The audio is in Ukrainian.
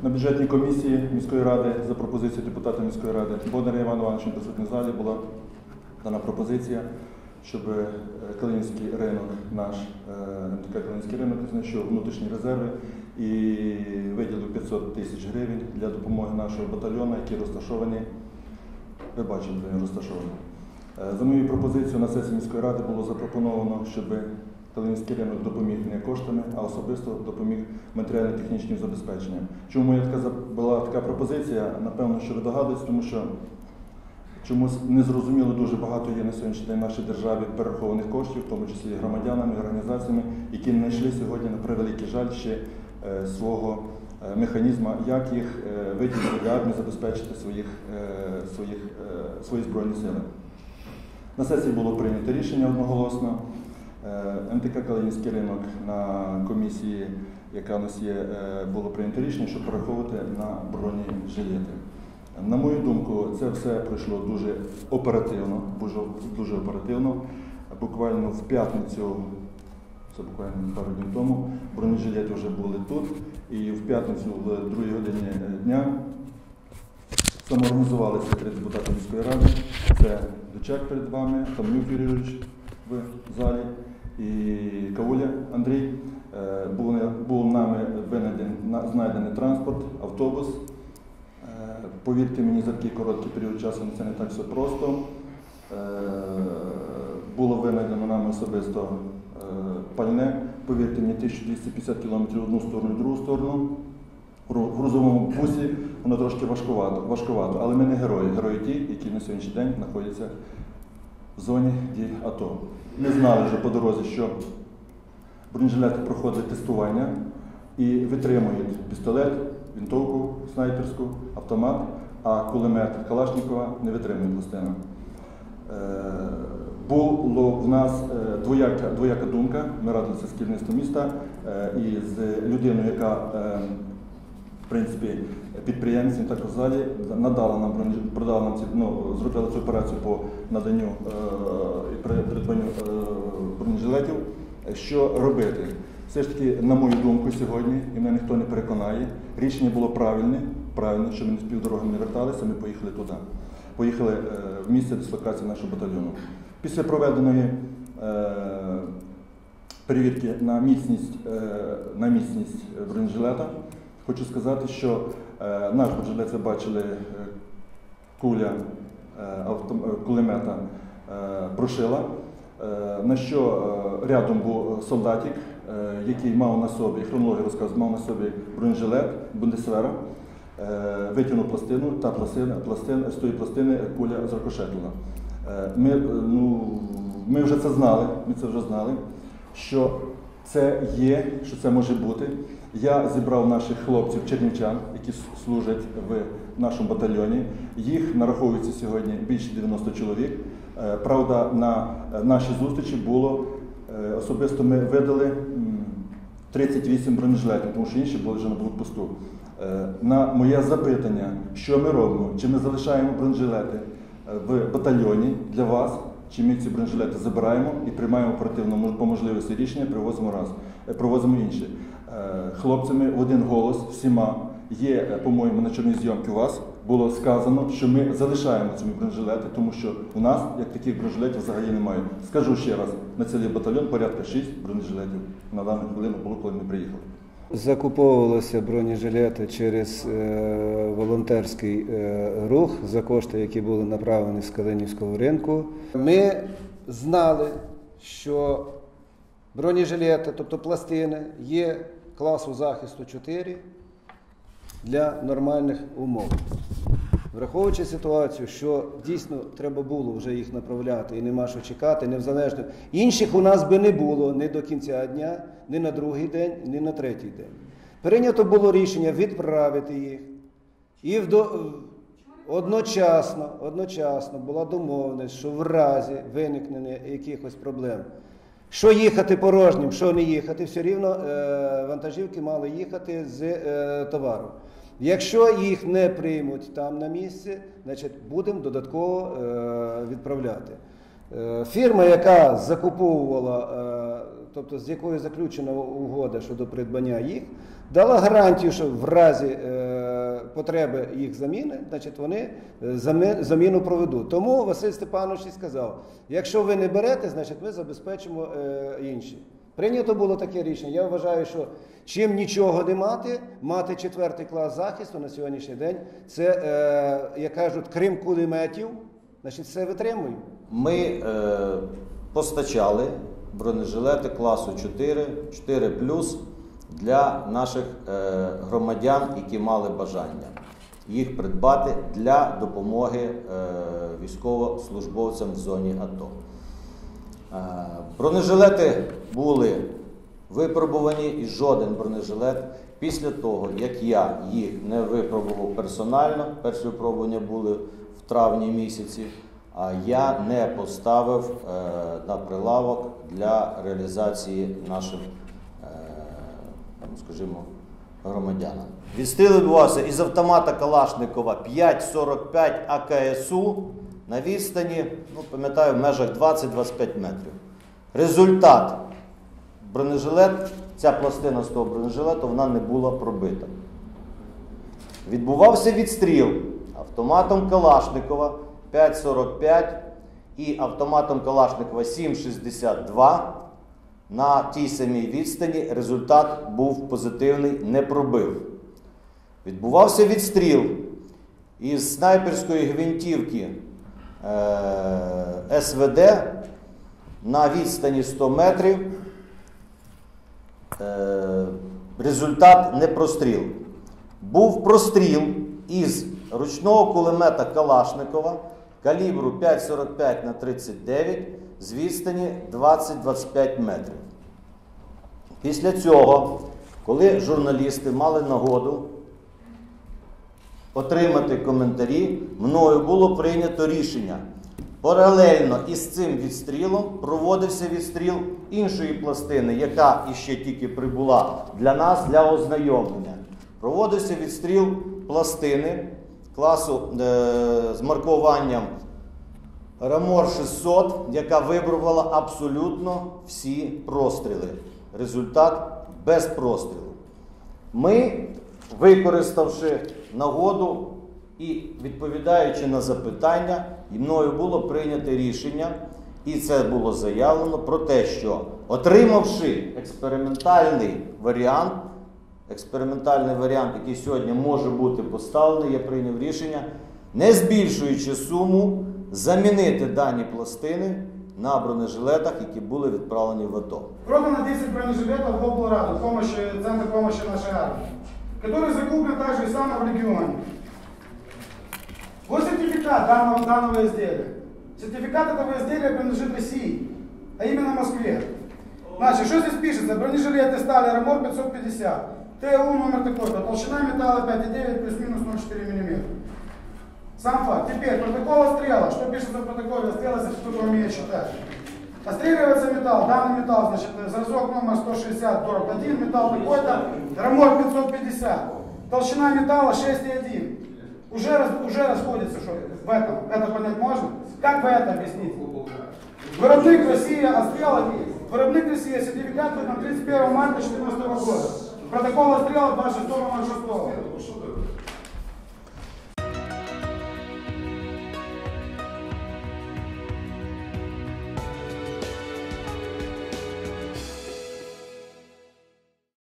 На бюджетній комісії міської ради за пропозицією депутата міської ради Боднаря Івана Івановича, присутній в залі, була дана пропозиція, щоб Калинівський ринок, наш МТК Калинівський ринок, знайшов внутрішні резерви і виділив 500 тисяч гривень для допомоги нашого батальйону, який розташований, ви бачите, де він розташований. За моєю пропозицією на сесії міської ради було запропоновано, щоб Калинівський ринок допоміг не коштами, а особисто допоміг матеріально-технічним забезпеченням. Чому була така пропозиція? Напевно, що ви догадуєтесь, тому що чомусь незрозуміло дуже багато є на сьогоднішній день в нашій державі перерахованих коштів, в тому числі і громадянами, і організаціями, які не знайшли сьогодні, на превеликий жаль, ще свого механізму, як їх виділити для армії, забезпечити свої збройні сили. На сесії було прийнято рішення одноголосно. МТК Калинівський ринок на комісії, яка у нас є, було прийнято рішення, щоб перераховувати на бронежилети. На мою думку, це все пройшло дуже оперативно, дуже оперативно. Буквально в п'ятницю, це буквально пару днів тому, бронежилети вже були тут. І в п'ятницю, в 2 годині дня, самоорганізувалися 3 депутати міської ради. Це Дучак перед вами, Тамнюк Юрійович в залі і Кавуля Андрій. Був нами знайдений транспорт, автобус. Повірте мені, за такий короткий період часу це не так все просто. Було винайдено нами особисто пальне, повірте мені, 1250 км в одну сторону і в другу сторону. В грузовому бусі воно трошки важкувато, але ми не герої. Герої ті, які на сьогоднішній день знаходяться в зоні дій АТО. Ми знали вже по дорозі, що бронежилети проходять тестування і витримують пістолет, винтовку снайперську, автомат, а кулемет Калашникова не витримує пластину. Було в нас двояка думка, ми радилися з керівництвом міста і з людиною, яка, в принципі, підприємцем також в залі, зробила цю операцію по наданню і придбанню бронежилетів. Що робити? Все ж таки, на мою думку, сьогодні, і мене ніхто не переконає, рішення було правильне, що ми з півдороги не верталися, ми поїхали туди. Поїхали в місце дислокації нашого батальйону. Після проведеної перевірки на міцність бронежилета, хочу сказати, що наш бронежилет, ви бачили, куля кулемета прошила, на що рядом був солдатик, який мав на собі, хронологія розказує, мав на собі бронежилет, бундесвера, витягнув пластину, з тої пластини куля зрикошетила. Ми вже це знали, що це є, що це може бути. Я зібрав наших хлопців, чернівчан, які служать в нашому батальйоні. Їх нараховується сьогодні більше 90 чоловік. Правда, на нашій зустрічі було, особисто ми видали 38 бронежилетів, тому що інші були вже на блокпосту. На моє запитання, що ми робимо, чи ми залишаємо бронежилети в батальйоні для вас, чи ми ці бронежилети забираємо і приймаємо оперативно по можливості рішення, привозимо інші. Хлопцями в один голос всіма є, по-моєму, на чорній зйомці у вас було сказано, що ми залишаємо ці бронежилети, тому що у нас, як таких бронежилетів, взагалі немає. Скажу ще раз, на цілий батальйон порядка 6 бронежилетів на дану хвилину було, коли ми приїхали. Закуповувалися бронежилети через волонтерський рух за кошти, які були направлені з Калинівського ринку. Ми знали, що бронежилети, тобто пластини, є класу захисту 4 для нормальних умов. Враховуючи ситуацію, що дійсно треба було вже їх направляти і нема що чекати, невзалежно. Інших у нас би не було ні до кінця дня, ні на другий день, ні на третій день. Прийнято було рішення відправити їх. І одночасно була домовленість, що в разі виникнення якихось проблем, що їхати порожнім, що не їхати, все рівно вантажівки мали їхати з товаром. Якщо їх не приймуть там на місці, значить будемо додатково відправляти. Фірма, яка закуповувала, тобто з якою заключена угода щодо придбання їх, дала гарантію, що в разі потреби їх заміни, значить вони заміну проведуть. Тому Василь Степанович і сказав, якщо ви не берете, значить ми забезпечимо інші. Прийнято було таке рішення. Я вважаю, що чим нічого не мати 4 клас захисту на сьогоднішній день, це, як кажуть, Крим кулеметів, значить все витримуємо. Ми постачали бронежилети класу 4+, для наших громадян, які мали бажання їх придбати для допомоги військовослужбовцям в зоні АТО. Бронежилети були випробувані, і жоден бронежилет після того, як я їх не випробував персонально, перші випробування були в травні місяці, а я не поставив на прилавок для реалізації нашим, скажімо, громадянам. Відстріл відбувався із автомата Калашникова 5,45 АКСУ на відстані, пам'ятаю, в межах 20-25 метрів. Результат: бронежилет, ця пластина з того бронежилету, вона не була пробита. Відбувався відстріл автоматом Калашникова 5,45 і автоматом Калашникова 7,62 на тій самій відстані. Результат був позитивний, не пробив. Відбувався відстріл із снайперської гвинтівки СВД на відстані 100 метрів. Результат не простріл. Був простріл із ручного кулемета Калашникова калібру 5,45 на 39 з відстані 20-25 метрів. Після цього, коли журналісти мали нагоду отримати коментарі, мною було прийнято рішення. Паралельно із цим відстрілом проводився відстріл іншої пластини, яка іще тільки прибула для нас, для ознайомлення. Проводився відстріл пластини класу з маркуванням Рамор 600, яка вибрувала абсолютно всі простріли. Результат без прострілу. Ми, використавши нагоду і відповідаючи на запитання, мною було прийнято рішення, і це було заявлено, про те, що отримавши експериментальний варіант, який сьогодні може бути поставлений, я прийняв рішення, не збільшуючи суму, замінити дані пластини на бронежилетах, які були відправлені в АТО. Продано 10 бронежилетов в облраду, Центр помощи нашей армии, который закуплен также и сам в регионе. Вот сертификат данного изделия. Сертификат этого изделия принадлежит России, а именно Москве. Значит, что здесь пишется? Бронежилеты стали Рамор 550, ТУ номер такой-то, толщина металла 5,9 плюс-минус 0,4 мм. Сам факт. Теперь протокол отстрела. Что пишется в протоколе отстрела, если кто-то умеет читать? Отстреливается металл, данный металл, значит, зразок номер 160-1, металл такой-то, Рамор 550, толщина металла 6,1. Уже расходится, что в этом. Это понять можно? Как вы это объясните? Виробник Россия, отстрела, виробник Россия, сертификат на 31 марта 2014 года. Протокол отстрела 26.06.